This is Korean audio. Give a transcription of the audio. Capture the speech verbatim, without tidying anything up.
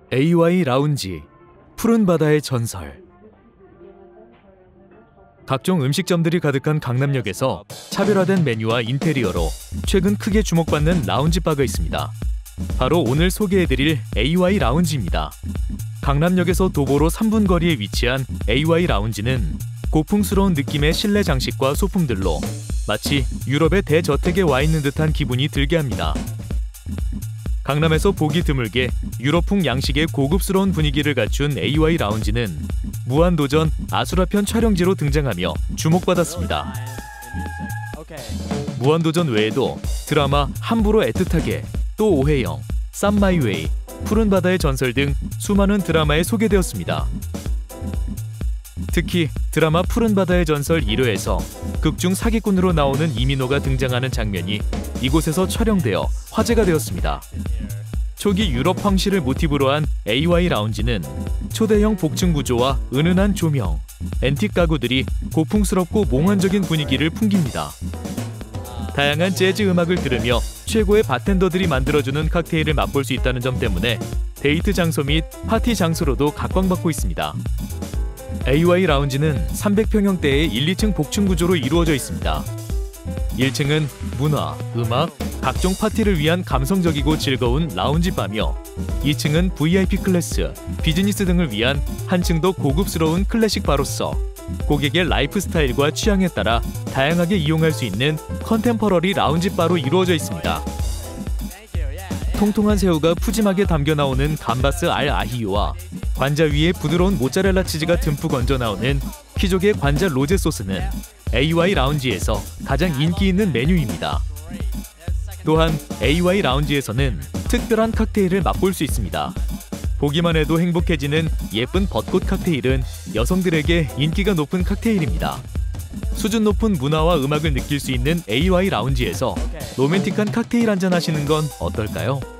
에이와이 라운지, 푸른 바다의 전설. 각종 음식점들이 가득한 강남역에서 차별화된 메뉴와 인테리어로 최근 크게 주목받는 라운지바가 있습니다. 바로 오늘 소개해드릴 에이와이 라운지입니다. 강남역에서 도보로 삼 분 거리에 위치한 에이와이 라운지는 고풍스러운 느낌의 실내 장식과 소품들로 마치 유럽의 대저택에 와 있는 듯한 기분이 들게 합니다. 강남에서 보기 드물게 유럽풍 양식의 고급스러운 분위기를 갖춘 에이와이 라운지는 무한도전 아수라편 촬영지로 등장하며 주목받았습니다. 무한도전 외에도 드라마 함부로 애틋하게, 또 오해영, 쌈 마이 웨이, 푸른 바다의 전설 등 수많은 드라마에 소개되었습니다. 특히 드라마 푸른 바다의 전설 일 회에서 극중 사기꾼으로 나오는 이민호가 등장하는 장면이 이곳에서 촬영되어 화제가 되었습니다. 초기 유럽 황실을 모티브로 한 에이와이 라운지는 초대형 복층 구조와 은은한 조명, 앤틱 가구들이 고풍스럽고 몽환적인 분위기를 풍깁니다. 다양한 재즈 음악을 들으며 최고의 바텐더들이 만들어주는 칵테일을 맛볼 수 있다는 점 때문에 데이트 장소 및 파티 장소로도 각광받고 있습니다. 에이와이 라운지는 삼백 평형대의 일, 이 층 복층 구조로 이루어져 있습니다. 일 층은 문화, 음악, 각종 파티를 위한 감성적이고 즐거운 라운지바며 이 층은 브이아이피 클래스, 비즈니스 등을 위한 한층 더 고급스러운 클래식 바로서 고객의 라이프 스타일과 취향에 따라 다양하게 이용할 수 있는 컨템퍼러리 라운지바로 이루어져 있습니다. 통통한 새우가 푸짐하게 담겨 나오는 감바스 알 아히요와 관자 위에 부드러운 모짜렐라 치즈가 듬뿍 얹어 나오는 키족의 관자 로제 소스는 에이와이 라운지에서 가장 인기 있는 메뉴입니다. 또한 에이와이 라운지에서는 특별한 칵테일을 맛볼 수 있습니다. 보기만 해도 행복해지는 예쁜 벚꽃 칵테일은 여성들에게 인기가 높은 칵테일입니다. 수준 높은 문화와 음악을 느낄 수 있는 에이와이 라운지에서 로맨틱한 칵테일 한잔 하시는 건 어떨까요?